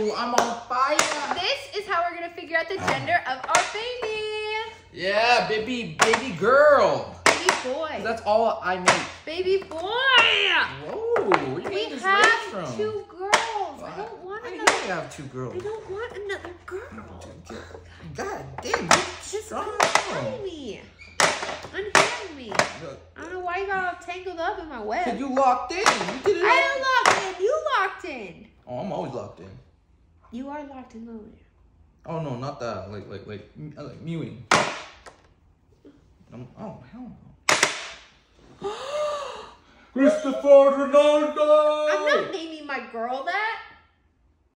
you. I'm on fire. This is how we're gonna figure out the gender of our baby. Yeah, baby girl. Baby boy. That's all I make. Baby boy. Whoa, where are you getting this range from? We have 2 girls. I don't want I another. know you have 2 girls. I don't want another girl. God damn, you're strong. Untie me. Unhand me. I don't know why you got all tangled up in my web. Cause you locked in. You did it. I am locked in. You locked in. Oh, I'm always locked in. You are locked in, Lily. Oh no, not that. Like mewing. Oh hell no. Christopher Ronaldo. I'm not naming my girl that.